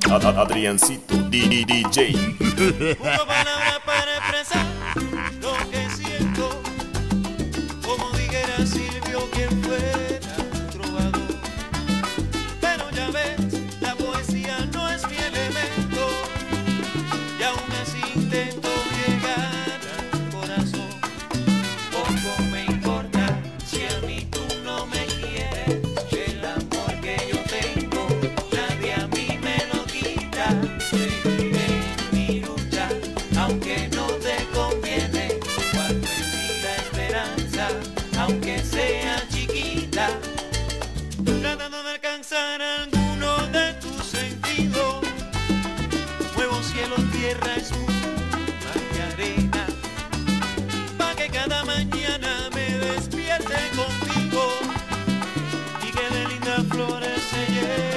Adriancito DJ. Busco palabras para expresar lo que siento, como dijera Silvio quien fuera trovador. Pero ya ves, la poesía no es mi elemento, y aún así intento llegar al corazón. Poco me importa si a mí tú no me quieres, el amor que yo tengo nadie a mí me lo quita. Seguiré en mi lucha, aunque no te conviene, guardo en mí la esperanza, aunque sea chiquita, tratando de alcanzar alguno de tus sentidos. Muevo cielo, tierra, espuma y arena, pa' que cada mañana me despierte contigo y que de lindas flores se llene